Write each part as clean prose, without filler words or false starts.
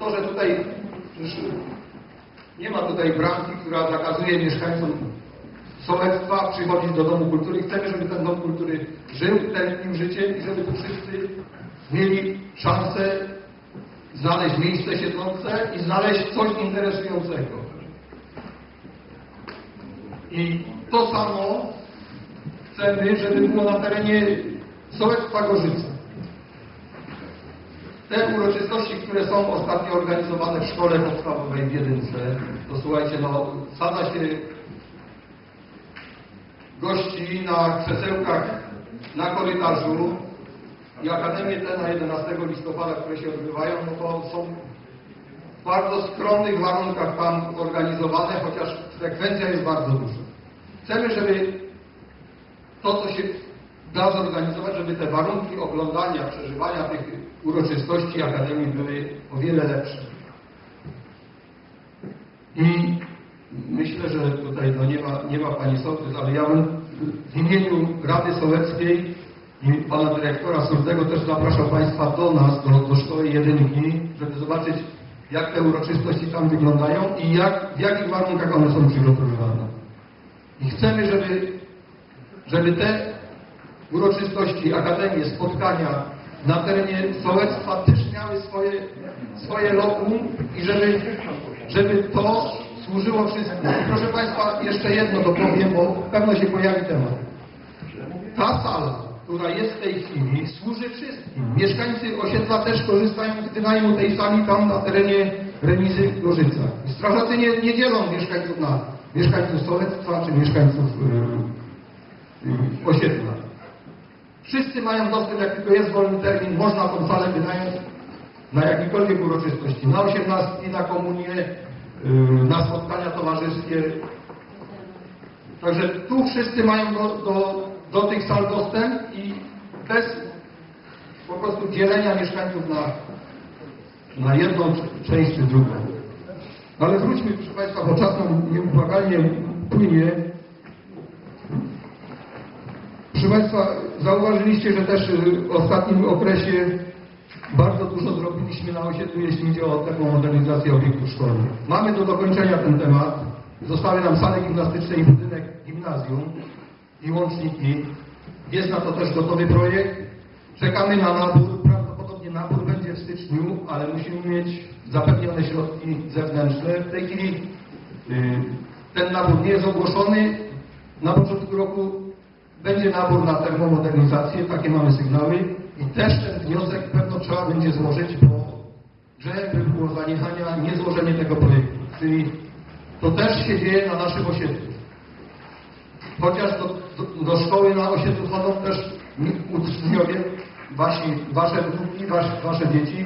to, że tutaj nie ma tutaj bramki, która zakazuje mieszkańcom sołectwa przychodzić do Domu Kultury. Chcemy, żeby ten Dom Kultury żył tętnim życiem i żeby tu wszyscy mieli szansę znaleźć miejsce siedzące i znaleźć coś interesującego. I to samo chcemy, żeby było na terenie sołectwa Gorzyce. Te uroczystości, które są ostatnio organizowane w szkole podstawowej w Jedynce, to słuchajcie, no sadza się gości na krzesełkach na korytarzu i akademie te na 11 listopada, które się odbywają, no to są w bardzo skromnych warunkach tam organizowane, chociaż frekwencja jest bardzo duża. Chcemy, żeby to, co się da zorganizować, żeby te warunki oglądania, przeżywania tych uroczystości Akademii były o wiele lepsze. I myślę, że tutaj no nie ma pani sołtys, ale ja bym w imieniu Rady Sołeckiej i pana dyrektora Surdego też zapraszał państwa do nas, do szkoły Jedynki, żeby zobaczyć, jak te uroczystości tam wyglądają i w jakich warunkach one są przygotowywane. I chcemy, żeby te uroczystości, akademie, spotkania na terenie sołectwa też miały swoje lokum i żeby to służyło wszystkim. Proszę państwa, jeszcze jedno dopowiem, bo pewno się pojawi temat. Ta sala, która jest w tej chwili, służy wszystkim. Mieszkańcy osiedla też korzystają z wynajmu tej sali tam na terenie remizy Gorzyca. Strażacy nie dzielą mieszkańców na mieszkańców sołectwa czy mieszkańców osiedla. Wszyscy mają dostęp, jak tylko jest wolny termin, można tą salę wynająć na jakiekolwiek uroczystości, na osiemnastki, na komunię, na spotkania towarzyskie. Także tu wszyscy mają do tych sal dostęp i bez po prostu dzielenia mieszkańców na jedną część czy drugą. Ale wróćmy, proszę państwa, bo czas nam nieubłagalnie płynie. Proszę państwa, zauważyliście, że też w ostatnim okresie bardzo dużo zrobiliśmy na osiedlu, jeśli idzie o taką modernizację obiektów szkolnych. Mamy do dokończenia ten temat. Zostały nam sale gimnastyczne i budynek gimnazjum i łączniki. Jest na to też gotowy projekt. Czekamy na nabór. Prawdopodobnie nabór będzie w styczniu, ale musimy mieć zapewnione środki zewnętrzne. W tej chwili ten nabór nie jest ogłoszony. Na początku roku będzie nabór na termomodernizację, takie mamy sygnały i też ten wniosek pewno trzeba będzie złożyć, bo żeby było zaniechania niezłożenie tego projektu. Czyli to też się dzieje na naszym osiedlu. Chociaż do szkoły na osiedlu chodzą też uczniowie, wasze wnuki, wasze dzieci,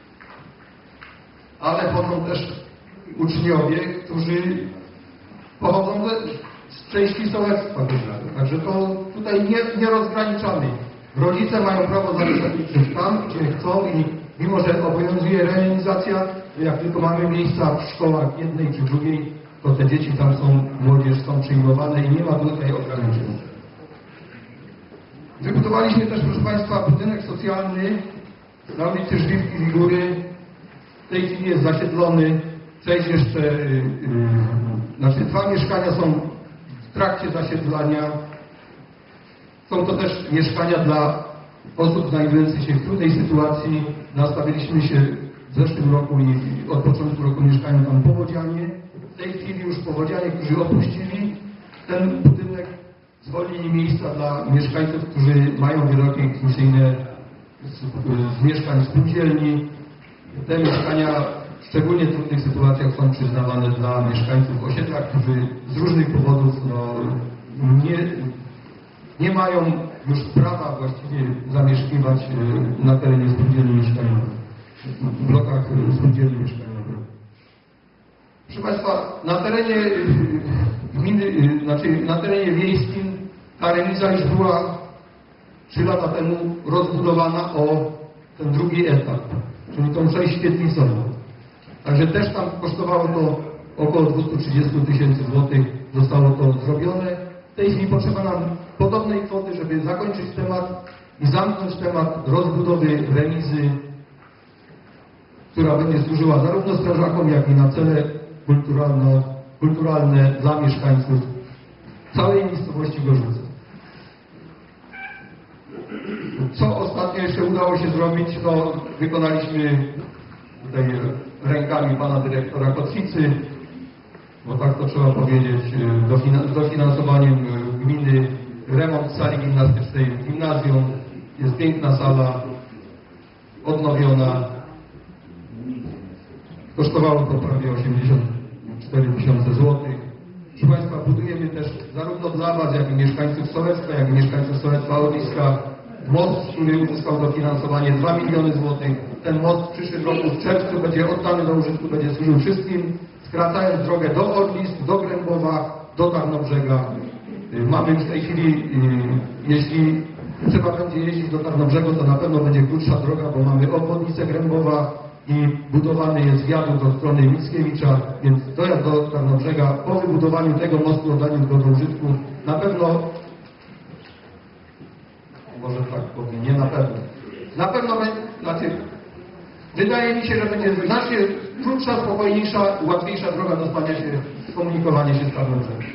ale chodzą też uczniowie, którzy pochodzą z części sołectwa. Także to tutaj nie rozgraniczamy. Rodzice mają prawo zapisać ich tam, gdzie chcą i mimo, że obowiązuje remizacja, jak tylko mamy miejsca w szkołach jednej czy drugiej, to te dzieci tam są, młodzież są przyjmowane i nie ma tutaj ograniczeń. Wybudowaliśmy też, proszę państwa, budynek socjalny na ulicy Żliwki Wigury. W tej chwili jest zasiedlony. Część jeszcze, dwa mieszkania są w trakcie zasiedlania. Są to też mieszkania dla osób znajdujących się w trudnej sytuacji. Nastawiliśmy się w zeszłym roku i od początku roku mieszkają tam powodzianie. W tej chwili już powodzianie, którzy opuścili ten budynek, zwolnili miejsca dla mieszkańców, którzy mają wyroki egzekucyjne z mieszkań spółdzielni. Te mieszkania w szczególnie trudnych sytuacjach są przyznawane dla mieszkańców osiedla, którzy z różnych powodów nie mają już prawa właściwie zamieszkiwać na terenie spółdzielni mieszkaniowej, w blokach spółdzielni mieszkaniowej. Proszę państwa, na terenie gminy, na terenie wiejskim ta remiza już była 3 lata temu rozbudowana o ten drugi etap, czyli tą część świetlicową. Także też tam kosztowało to około 230 000 złotych, zostało to zrobione. W tej chwili potrzeba nam podobnej kwoty, żeby zakończyć temat i zamknąć temat rozbudowy remizy która będzie służyła zarówno strażakom, jak i na cele kulturalne dla mieszkańców całej miejscowości Gorzyce. Co ostatnio jeszcze udało się zrobić, to wykonaliśmy tutaj rękami pana dyrektora Kotwicy, bo tak to trzeba powiedzieć, z dofinansowaniem gminy remont sali gimnastycznej w gimnazjum. Jest piękna sala, odnowiona. Kosztowało to prawie 84 000 złotych. Proszę Państwa, budujemy też zarówno dla Was, jak i mieszkańców Sołecka, jak i mieszkańców Sołecka Orliska most, który uzyskał dofinansowanie 2 miliony złotych. Ten most w przyszłym roku w czerwcu będzie oddany do użytku, będzie służył wszystkim, skracając drogę do Orlisk, do Grębowa, do Tarnobrzega. Mamy już w tej chwili, jeśli trzeba będzie jeździć do Tarnobrzegu, to na pewno będzie krótsza droga, bo mamy obwodnicę Grębowa i budowany jest wiadukt od strony Mickiewicza, więc dojazd do Tarnobrzega po wybudowaniu tego mostu, oddaniu go do użytku, na pewno, może tak powiem, nie na pewno. Na pewno będzie, wydaje mi się, że będzie znacznie krótsza, spokojniejsza, łatwiejsza droga dostania się, komunikowanie się z Tarnobrzegiem.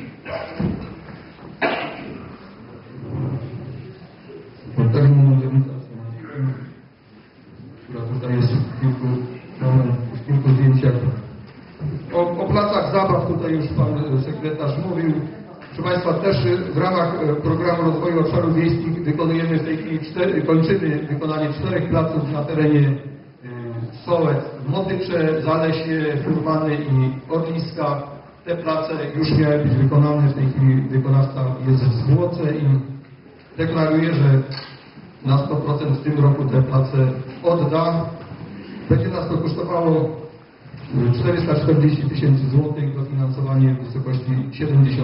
Termomodernizacja, która tutaj jest w kilku zdjęciach. O placach zabaw tutaj już pan sekretarz mówił. Proszę Państwa, też w ramach programu rozwoju obszarów wiejskich wykonujemy w tej chwili kończymy wykonanie 4 placów na terenie Sołec, Motycze, Zalesie, Furmany i Orliska. Te place już miały być wykonane, w tej chwili wykonawca jest w zwłoce i deklaruje, że na 100% w tym roku te place odda. Będzie nas to kosztowało 440 000 złotych, dofinansowanie w wysokości 70%.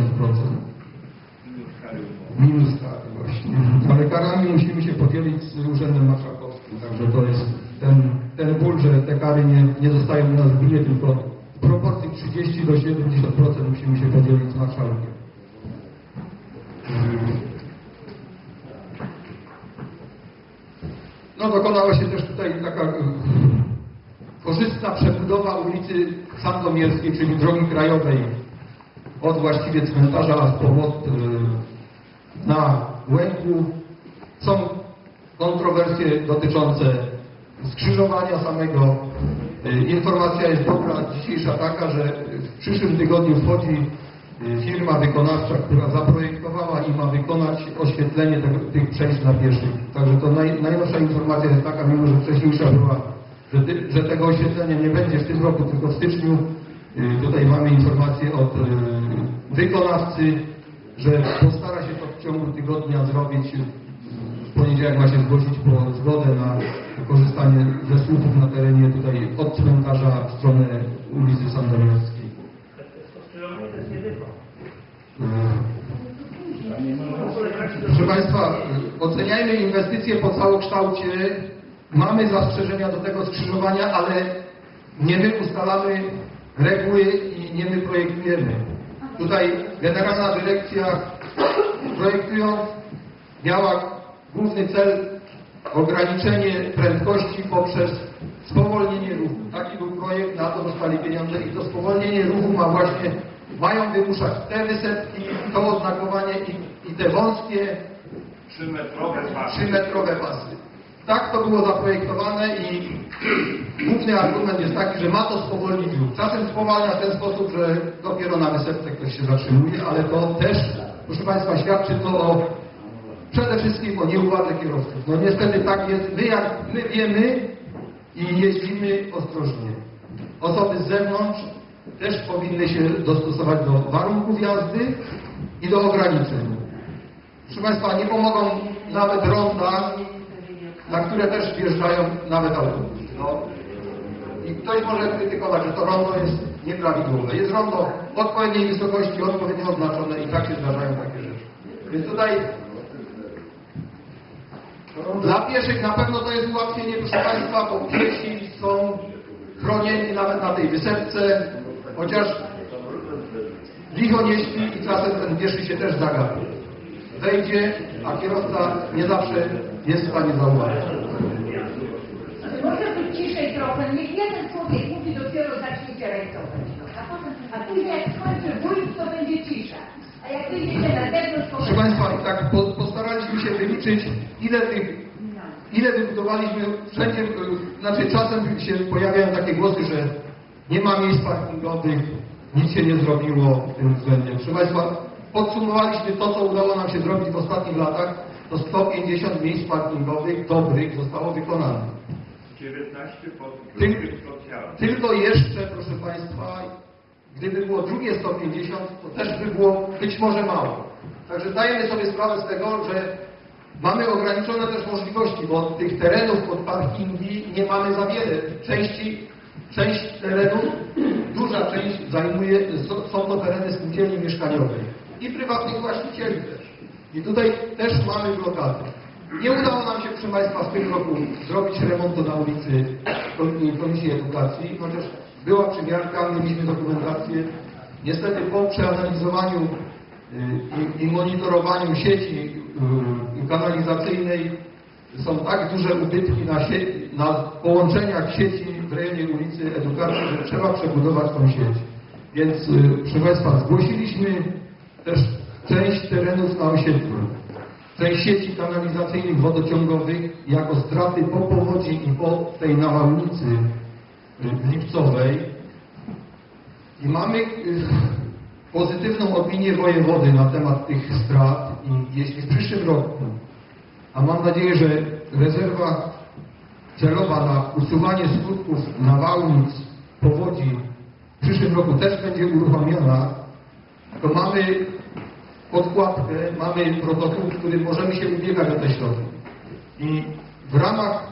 Minus kary właśnie. Ale karami musimy się podzielić z Urzędem Marszałkowskim, także to jest ten ból, że te kary nie zostają u nas w gminie, tylko w proporcji 30 do 70% musimy się podzielić z marszałkiem. No, dokonała się też tutaj taka korzystna przebudowa ulicy Sandomierskiej, czyli drogi krajowej od właściwie cmentarza aż po most na Łęku. Są kontrowersje dotyczące skrzyżowania samego. Informacja jest dobra, dzisiejsza taka, że w przyszłym tygodniu wchodzi firma wykonawcza, która zaprojektowała i ma wykonać oświetlenie tych przejść dla pieszych. Także to najnowsza informacja jest taka, mimo że wcześniejsza była, że tego oświetlenia nie będzie w tym roku, tylko w styczniu. Tutaj mamy informację od wykonawcy, że postara się to w ciągu tygodnia zrobić. W poniedziałek ma się zgłosić po zgodę na korzystanie ze słupów na terenie tutaj od cmentarza w stronę ulicy Sandomierskiej. Proszę Państwa, oceniajmy inwestycje po całokształcie. Mamy zastrzeżenia do tego skrzyżowania, ale nie my ustalamy reguły i nie my projektujemy. Tutaj Generalna Dyrekcja, projektując, miała główny cel ograniczenie prędkości poprzez spowolnienie ruchu. Taki był projekt, na to dostali pieniądze i to spowolnienie ruchu mają wymuszać te wysepki, to oznakowanie i te wąskie 3-metrowe pasy. Tak to było zaprojektowane i główny argument jest taki, że ma to spowolnić ruch. Czasem spowalnia w ten sposób, że dopiero na wysepce ktoś się zatrzymuje, ale to też, proszę Państwa, świadczy to przede wszystkim o nieuwadze kierowców. No niestety tak jest. My wiemy i jeździmy ostrożnie. Osoby z zewnątrz też powinny się dostosować do warunków jazdy i do ograniczeń. Proszę Państwa, nie pomogą nawet ronda, na które też wjeżdżają nawet autobusy. No. I ktoś może krytykować, że to rondo jest nieprawidłowe. Jest rondo odpowiedniej wysokości, odpowiednio oznaczone i tak się zdarzają takie rzeczy. Więc tutaj dla pieszych na pewno to jest ułatwienie, proszę Państwa, bo piesi są chronieni nawet na tej wysepce, chociaż licho nie śpi i czasem ten pieszy się też zagapi. Wejdzie, a kierowca nie zawsze jest w stanie zauważyć. Może być ciszej trochę, niech jeden człowiek mówi, dopiero zaczniecie rajcować. No. A później jak skończy wójt, to będzie cisza. A jak wyjdziecie na zewnątrz, to... Proszę Państwa, i tak postaraliśmy się wyliczyć, ile wybudowaliśmy wszędzie, znaczy czasem się pojawiają takie głosy, że nie ma miejsc parkingowych, nic się nie zrobiło w tym względzie. Proszę Państwa, podsumowaliśmy to, co udało nam się zrobić w ostatnich latach, to 150 miejsc parkingowych dobrych zostało wykonanych. 19 Tylko jeszcze, proszę Państwa, gdyby było drugie 150, to też by było być może mało. Także zdajemy sobie sprawę z tego, że mamy ograniczone też możliwości, bo tych terenów pod parkingi nie mamy za wiele. Część terenów, duża część zajmuje, są to tereny spółdzielni mieszkaniowej i prywatnych właścicieli też. I tutaj też mamy blokady. Nie udało nam się, proszę Państwa, w tym roku zrobić remontu na ulicy Komisji Edukacji, chociaż była przymiarka, mieliśmy dokumentację. Niestety po przeanalizowaniu i monitorowaniu sieci kanalizacyjnej są tak duże ubytki na połączeniach sieci w rejonie ulicy Edukacji, że trzeba przebudować tą sieć. Więc, proszę Państwa, zgłosiliśmy też część terenów na osiedlu, część sieci kanalizacyjnych, wodociągowych jako straty po powodzi i po tej nawałnicy lipcowej. I mamy pozytywną opinię wojewody na temat tych strat i jeśli w przyszłym roku, a mam nadzieję, że rezerwa celowa na usuwanie skutków nawałnic, powodzi w przyszłym roku też będzie uruchomiona, to mamy podkładkę, mamy protokół, w którym możemy się ubiegać o te środki. I w ramach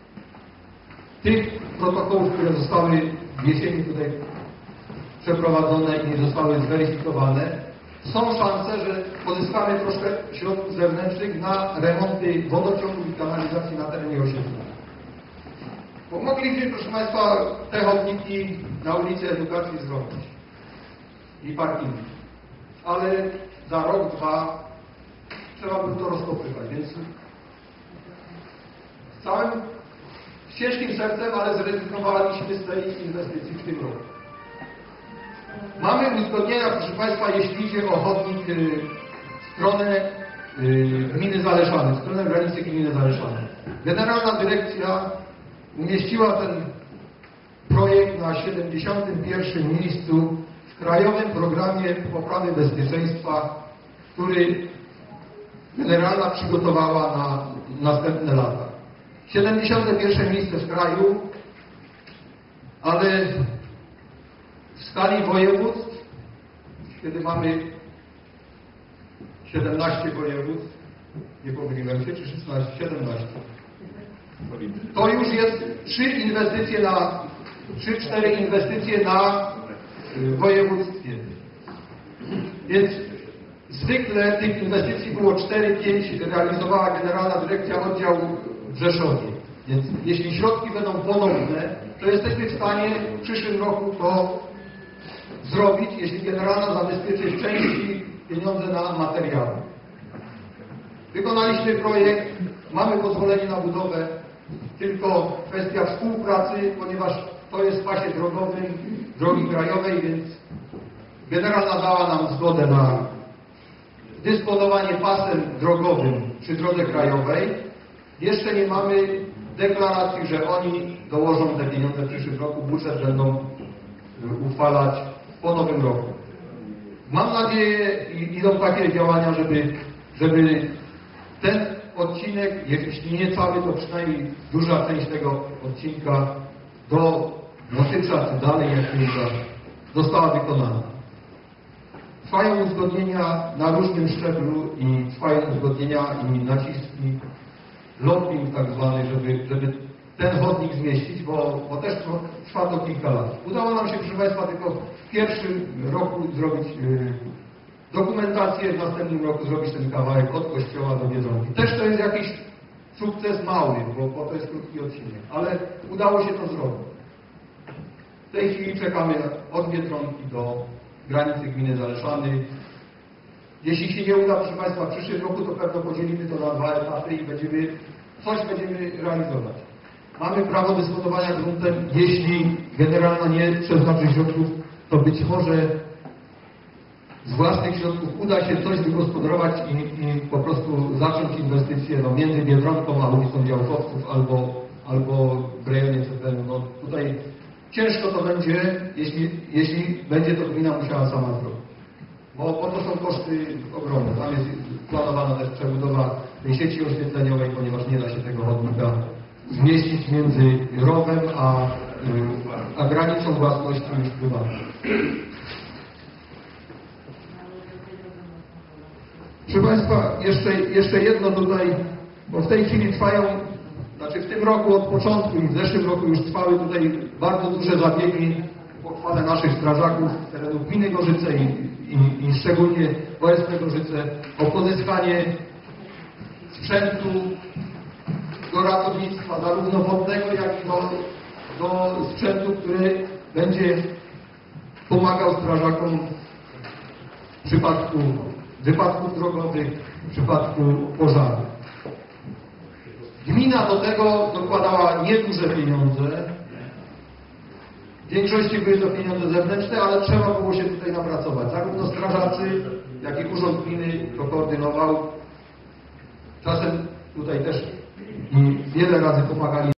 tych protokołów, które zostały w jesieni tutaj przeprowadzone i zostały zweryfikowane, są szanse, że pozyskamy troszkę środków zewnętrznych na remonty wodociągów i kanalizacji na terenie osiedla. Bo mogliśmy, proszę Państwa, te chodniki na ulicy Edukacji zrobić i parkingi. Ale za rok, dwa trzeba by to rozkopywać, więc z ciężkim sercem, ale zrezygnowaliśmy z tej inwestycji w tym roku. Mamy uzgodnienia, proszę Państwa, jeśli idzie o chodnik w stronę gminy Zaleszany, w stronę granicy gminy Zaleszany. Generalna Dyrekcja umieściła ten projekt na 71. miejscu w Krajowym Programie Poprawy Bezpieczeństwa, który Generalna przygotowała na następne lata. 71. miejsce w kraju, ale w skali województw, kiedy mamy 17 województw, nie pomyliłem się, czy 16, 17, to już jest 3-4 inwestycje na województwie. Więc zwykle tych inwestycji było 4-5, realizowała Generalna Dyrekcja Oddział w Rzeszowie. Więc jeśli środki będą ponowne, to jesteśmy w stanie w przyszłym roku to zrobić, jeśli Generalna zabezpieczy w części pieniądze na materiały. Wykonaliśmy projekt, mamy pozwolenie na budowę, tylko kwestia współpracy, ponieważ to jest w pasie drogowym drogi krajowej, więc Generalna dała nam zgodę na dysponowanie pasem drogowym przy drodze krajowej. Jeszcze nie mamy deklaracji, że oni dołożą te pieniądze w przyszłym roku, budżet będą uchwalać po nowym roku. Mam nadzieję i idą takie działania, żeby ten odcinek, jeśli nie cały, to przynajmniej duża część tego odcinka do Motycza czy dalej, jak nie została wykonana. Trwają uzgodnienia na różnym szczeblu i trwają uzgodnienia i naciski, lobbying tak zwany, żeby ten chodnik zmieścić, bo też trwa to kilka lat. Udało nam się, proszę Państwa, tylko w pierwszym roku zrobić dokumentację, w następnym roku zrobić ten kawałek od Kościoła do Biedronki. Też to jest jakiś sukces mały, bo to jest krótki odcinek, ale udało się to zrobić. W tej chwili czekamy od Biedronki do granicy gminy Zaleszany. Jeśli się nie uda, proszę Państwa, w przyszłym roku, to pewno podzielimy to na 2 etapy i coś będziemy realizować. Mamy prawo dysponowania gruntem, jeśli generalna nie przeznaczy środków, to być może z własnych środków uda się coś wygospodarować i po prostu zacząć inwestycje między Biedronką a ulicą Działkowców albo w rejonie CPN. No, tutaj ciężko to będzie, jeśli będzie to gmina musiała sama zrobić. Bo to są koszty ogromne. Tam jest planowana też przebudowa tej sieci oświetleniowej, ponieważ nie da się tego chodnika zmieścić między rowem a granicą własności prywatnej. Proszę Państwa, jeszcze jedno tutaj, bo w tej chwili trwają, znaczy w tym roku od początku i w zeszłym roku już trwały tutaj bardzo duże zabiegi w pochwale naszych strażaków z terenu gminy Gorzyce i szczególnie OSP Gorzyce o pozyskanie sprzętu do ratownictwa zarówno wodnego, jak i do sprzętu, który będzie pomagał strażakom w przypadku wypadków drogowych, w przypadku pożaru. Gmina do tego dokładała nieduże pieniądze. W większości były to pieniądze zewnętrzne, ale trzeba było się tutaj napracować. Zarówno strażacy, jak i urząd gminy to koordynował. Czasem tutaj też wiele razy pomagali